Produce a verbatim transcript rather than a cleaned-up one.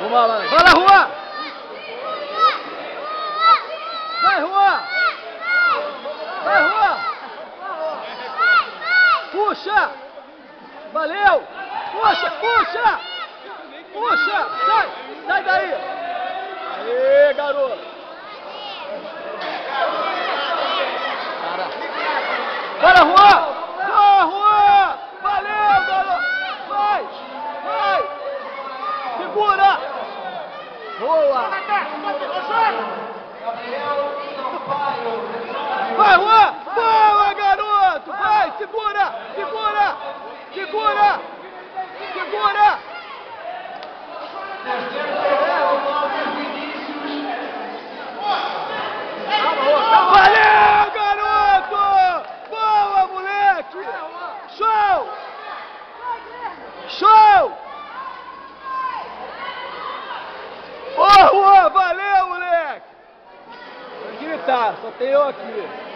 Vamos lá, vai lá, Juan! Vai, Juan! Vai, Juan! Puxa! Valeu! Puxa, puxa! Puxa! Sai! Sai daí! Aê, garoto! Para! Bora, Juan! Vai, Juan! Valeu, garoto! Vai! Vai! Segura! Boa! Vai, Juan! Boa, garoto! Vai! Segura! Segura! Segura! Segura! Valeu, garoto! Boa, moleque! Show! Show! Ô, Juan, valeu, moleque! Vai gritar, só tem eu aqui.